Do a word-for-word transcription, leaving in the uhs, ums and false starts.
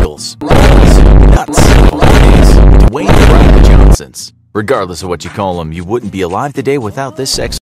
wheels, balls, nuts, holidays, Dwayne the Rock Johnsons. Regardless of what you call them, you wouldn't be alive today without this sex.